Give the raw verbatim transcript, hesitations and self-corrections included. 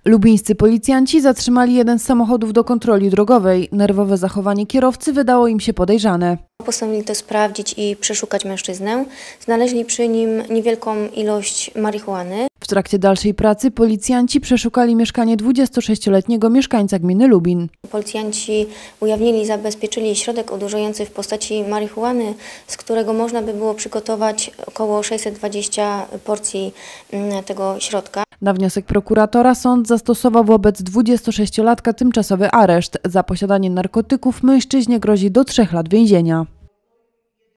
Lubińscy policjanci zatrzymali jeden z samochodów do kontroli drogowej. Nerwowe zachowanie kierowcy wydało im się podejrzane. Postanowili to sprawdzić i przeszukać mężczyznę. Znaleźli przy nim niewielką ilość marihuany. W trakcie dalszej pracy policjanci przeszukali mieszkanie dwudziestosześcioletniego mieszkańca gminy Lubin. Policjanci ujawnili i zabezpieczyli środek odurzający w postaci marihuany, z którego można by było przygotować około sześćset dwadzieścia porcji tego środka. Na wniosek prokuratora sąd zastosował wobec dwudziestosześciolatka tymczasowy areszt. Za posiadanie narkotyków mężczyźnie grozi do trzech lat więzienia.